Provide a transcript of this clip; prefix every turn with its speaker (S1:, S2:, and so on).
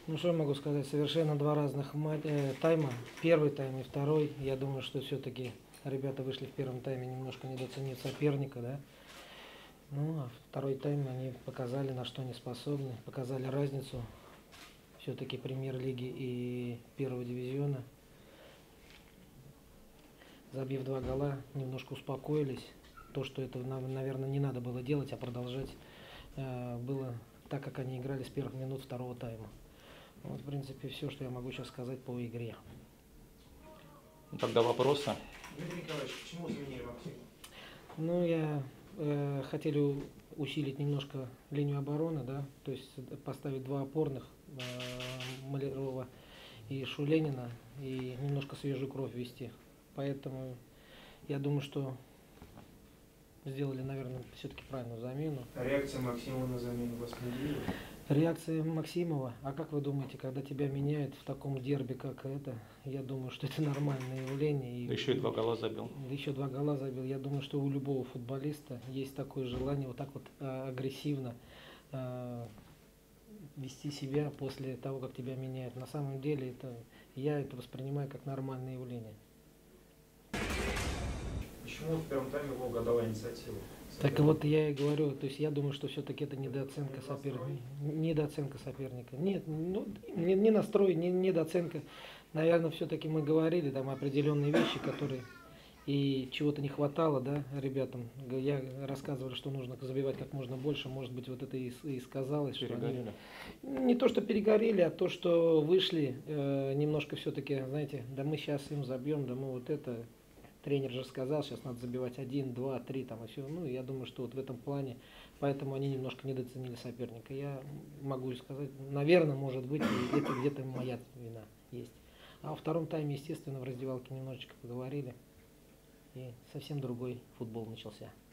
S1: Ну что я могу сказать, совершенно два разных тайма. Первый тайм и второй. Я думаю, что все-таки ребята вышли в первом тайме немножко недооценив соперника, да. Ну, а второй тайм они показали, на что они способны, показали разницу все-таки премьер-лиги и первого дивизиона. Забив 2 гола, немножко успокоились. То, что это, наверное, не надо было делать, а продолжать было так, как они играли с первых минут второго тайма. Вот, в принципе, все, что я могу сейчас сказать по игре.
S2: Тогда вопросы.
S3: Дмитрий Николаевич, почему заменили Максима?
S1: Ну, хотели усилить немножко линию обороны, да, то есть поставить два опорных, Малярова и Шуленина, и немножко свежую кровь ввести. Поэтому я думаю, что сделали, наверное, все-таки правильную замену.
S3: А реакция Максимова на замену вас не удивила?
S1: Реакция Максимова, а как вы думаете, когда тебя меняют в таком дерби, как это, я думаю, что это нормальное явление.
S2: Да еще и 2 гола забил.
S1: Еще 2 гола забил. Я думаю, что у любого футболиста есть такое желание вот так вот агрессивно вести себя после того, как тебя меняют. На самом деле я это воспринимаю как нормальное явление.
S3: Почему в первом тайме его угадала инициатива?
S1: Так вот я и говорю, то есть я думаю, что все-таки это недооценка соперника. Недооценка соперника. Нет, ну, не настрой, не недооценка. Наверное, все-таки мы говорили там определенные вещи, которые и чего-то не хватало, да, ребятам. Я рассказывал, что нужно забивать как можно больше. Может быть, вот это и сказалось.
S2: Перегорели.
S1: Что они, не то, что перегорели, а то, что вышли немножко все-таки, знаете, да мы сейчас им забьем, да мы вот это. Тренер же сказал, сейчас надо забивать 1, 2, 3 там и все. Ну, я думаю, что вот в этом плане, поэтому они немножко недооценили соперника. Я могу сказать, наверное, может быть, и это где-то моя вина есть. А во втором тайме, естественно, в раздевалке немножечко поговорили, и совсем другой футбол начался.